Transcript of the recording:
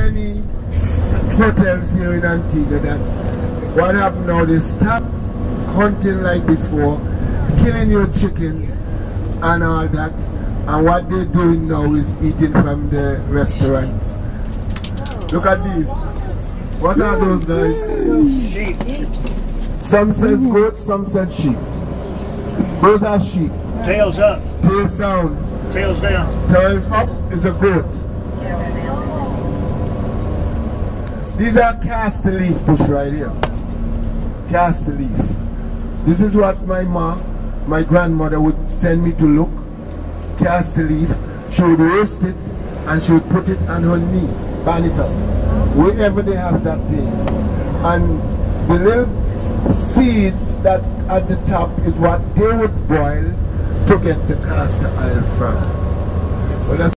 many hotels here in Antigua that what happened now, they stop hunting like before, killing your chickens and all that, and what they're doing now is eating from the restaurants. Look at these. What are those guys? Sheep. Some says goat, some says sheep. Those are sheep. Tails up. Tails down. Tails down. Tails up is a goat. These are castor leaf bush right here. Castor leaf. This is what my grandmother would send me to look. Castor leaf. She would roast it and she would put it on her knee, burn it up, wherever they have that pain. And the little seeds that at the top is what they would boil to get the castor oil from. So that's